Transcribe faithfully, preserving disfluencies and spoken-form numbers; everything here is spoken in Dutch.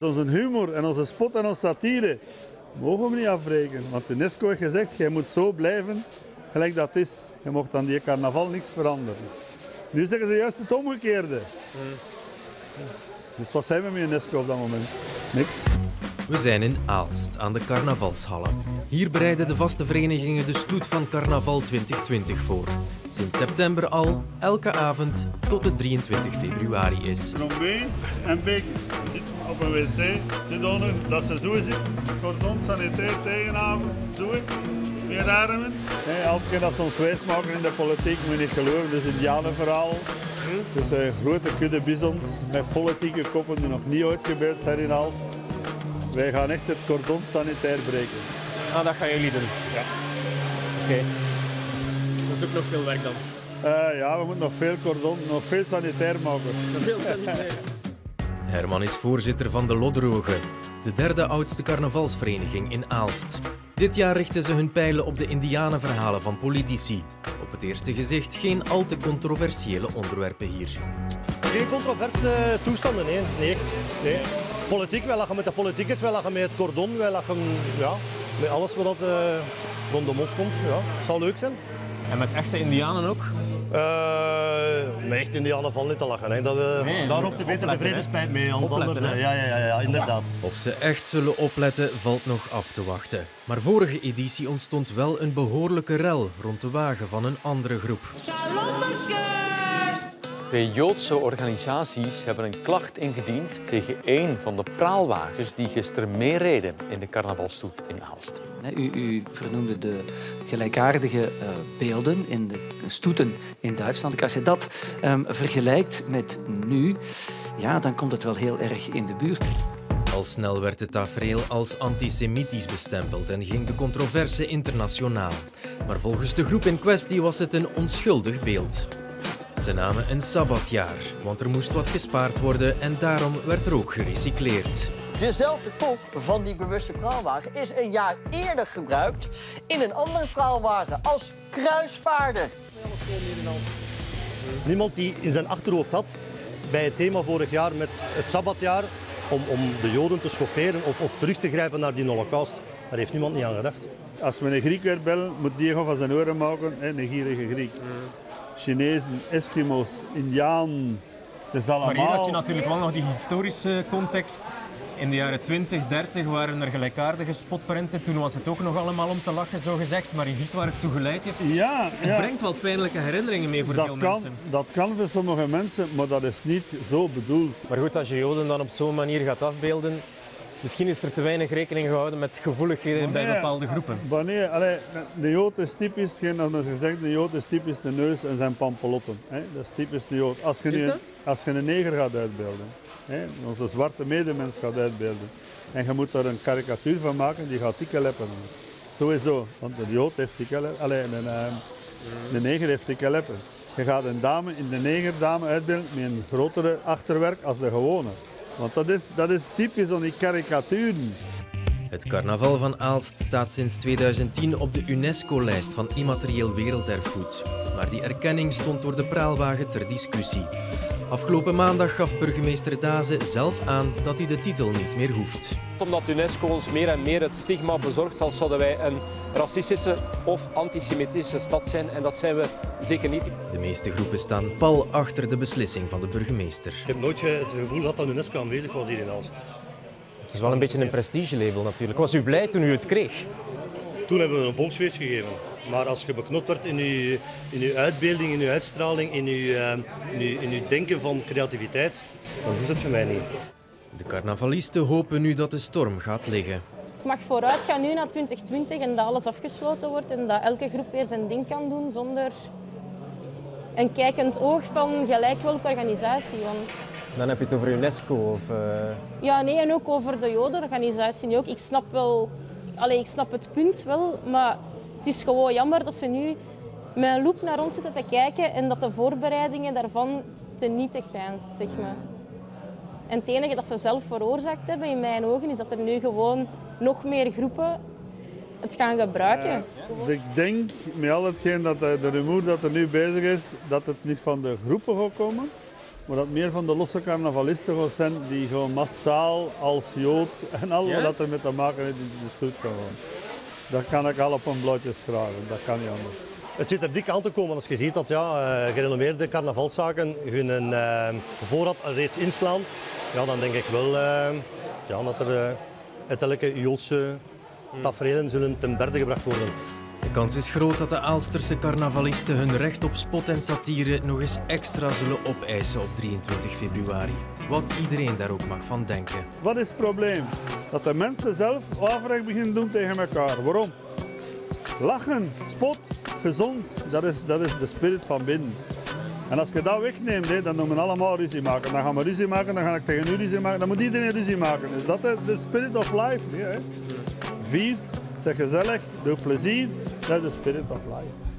Onze humor en onze spot en onze satire mogen we niet afbreken. Want UNESCO heeft gezegd, jij moet zo blijven gelijk dat is. Je mocht aan die carnaval niks veranderen. Nu zeggen ze juist het omgekeerde. Dus wat zijn we met UNESCO op dat moment? Niks. We zijn in Aalst, aan de carnavalshallen. Hier bereiden de vaste verenigingen de stoet van carnaval twintig twintig voor. Sinds september al, elke avond, tot het drieëntwintig februari is. Nog mee en Beek zit op een wc, zit onder, dat ze zo zit, cordon sanitair tegenavond, zo, weer armen. Hey, elke keer dat ze ons wijs maken in de politiek, moet je niet geloven, dus het indianenverhaal. Dus een grote kudde bizons met politieke koppen die nog niet uitgebeeld zijn in Aalst. Wij gaan echt het cordon sanitair breken. Ah, dat gaan jullie doen? Ja. Oké. Okay. Dat is ook nog veel werk dan? Uh, ja, we moeten nog veel cordon, nog veel sanitair maken. Nog veel sanitair. Herman is voorzitter van de Lodderogen, de derde oudste carnavalsvereniging in Aalst. Dit jaar richten ze hun pijlen op de indianenverhalen van politici. Op het eerste gezicht geen al te controversiële onderwerpen hier. Geen controverse toestanden, nee. nee, echt. nee. Politiek, wij lachen met de politiek, wij lachen met het cordon, wij lachen ja, met alles wat uh, rondom ons komt. Ja, het zal leuk zijn. En met echte indianen ook? Uh, met echte indianen valt niet te lachen. Hè. Dat, uh, nee, daar ook te beter de vredespijt mee. Anders, ja, ja, ja, ja, inderdaad. Of ze echt zullen opletten, valt nog af te wachten. Maar vorige editie ontstond wel een behoorlijke rel rond de wagen van een andere groep. Twee Joodse organisaties hebben een klacht ingediend tegen één van de praalwagens die gisteren meereden in de carnavalsstoet in Aalst. U, u vernoemde de gelijkaardige uh, beelden in de stoeten in Duitsland. Als je dat um, vergelijkt met nu, ja, dan komt het wel heel erg in de buurt. Al snel werd het tafereel als antisemitisch bestempeld en ging de controverse internationaal. Maar volgens de groep in kwestie was het een onschuldig beeld. Ze namen een sabbatjaar, want er moest wat gespaard worden en daarom werd er ook gerecycleerd. Dezelfde kop van die bewuste praalwagen is een jaar eerder gebruikt in een andere praalwagen als kruisvaarder. Niemand die in zijn achterhoofd had bij het thema vorig jaar met het sabbatjaar om, om de Joden te schofferen of, of terug te grijpen naar die holocaust. Daar heeft niemand niet aan gedacht. Als we een Griek weer bellen, moet die gewoon van zijn oren maken, hè, een gierige Griek. Chinezen, Eskimo's, Indianen, dus allemaal... Maar hier had je natuurlijk wel nog die historische context. In de jaren twintig, dertig waren er gelijkaardige spotprenten. Toen was het ook nog allemaal om te lachen, zo gezegd. Maar je ziet waar het toe geleid heeft. Ja, het ja. brengt wel pijnlijke herinneringen mee voor dat veel kan, mensen. Dat kan voor sommige mensen, maar dat is niet zo bedoeld. Maar goed, als je Joden dan op zo'n manier gaat afbeelden... Misschien is er te weinig rekening gehouden met gevoeligheden wanneer, bij bepaalde groepen. Wanneer, allee, de Jood is typisch, als men gezegd, de Jood is typisch de neus en zijn pampelotten. Hè? Dat is typisch de Jood. Als je, nu, als je een neger gaat uitbeelden, hè? Onze zwarte medemens gaat uitbeelden, en je moet daar een karikatuur van maken, die gaat dikke leppen. Sowieso, want de Jood heeft dikke leppen. Allee, een, de neger heeft dikke leppen. Je gaat een dame in de negerdame uitbeelden met een grotere achterwerk als de gewone. Want dat is, dat is typisch van die karikaturen. Het carnaval van Aalst staat sinds tweeduizend tien op de UNESCO-lijst van immaterieel werelderfgoed. Maar die erkenning stond door de praalwagen ter discussie. Afgelopen maandag gaf burgemeester Daze zelf aan dat hij de titel niet meer hoeft. Omdat UNESCO ons meer en meer het stigma bezorgt als zouden wij een racistische of antisemitische stad zijn. En dat zijn we zeker niet. De meeste groepen staan pal achter de beslissing van de burgemeester. Ik heb nooit het gevoel gehad dat UNESCO aanwezig was hier in Aalst. Het is wel een beetje een prestigelabel natuurlijk. Was u blij toen u het kreeg? Toen hebben we een volksfeest gegeven. Maar als je beknot wordt in je, in je uitbeelding, in je uitstraling, in je, uh, in, je, in je denken van creativiteit, dan hoeft het voor mij niet. De carnavalisten hopen nu dat de storm gaat liggen. Het mag vooruit gaan nu naar twintig twintig en dat alles afgesloten wordt en dat elke groep weer zijn ding kan doen zonder een kijkend oog van gelijk welke organisatie. Want... Dan heb je het over UNESCO of... Uh... Ja, nee, en ook over de Jodenorganisatie. Ook. Ik snap wel, allez, ik snap het punt wel, maar het is gewoon jammer dat ze nu met een loep naar ons zitten te kijken en dat de voorbereidingen daarvan teniet gaan, zeg maar. En het enige dat ze zelf veroorzaakt hebben, in mijn ogen, is dat er nu gewoon nog meer groepen het gaan gebruiken. Uh, ik denk, met al hetgeen dat de, de rumoer dat er nu bezig is, dat het niet van de groepen gaat komen, maar dat meer van de losse carnavalisten gaan zijn die gewoon massaal als Jood en al Ja? wat er met te maken heeft in de stoet gaan gaan. Dat kan ik al op een blauwtje schrijven, dat kan niet anders. Het zit er dik aan te komen als je ziet dat ja, uh, gerenommeerde carnavalszaken hun uh, voorraad reeds inslaan. Ja, dan denk ik wel uh, ja, dat er uh, uiteindelijk Joodse taferelen zullen ten berde gebracht worden. De kans is groot dat de Aalsterse carnavalisten hun recht op spot en satire nog eens extra zullen opeisen op drieëntwintig februari. Wat iedereen daar ook mag van denken. Wat is het probleem? Dat de mensen zelf afrecht beginnen doen tegen elkaar. Waarom? Lachen, spot, gezond, dat is, dat is de spirit van binnen. En als je dat wegneemt, hè, dan doen we allemaal ruzie maken. Dan gaan we ruzie maken, dan ga ik tegen u ruzie maken. Dan moet iedereen ruzie maken. Is dat de, de spirit of life? Nee, hè? Viert, zeg gezellig, doe plezier. Dat is de spirit of life.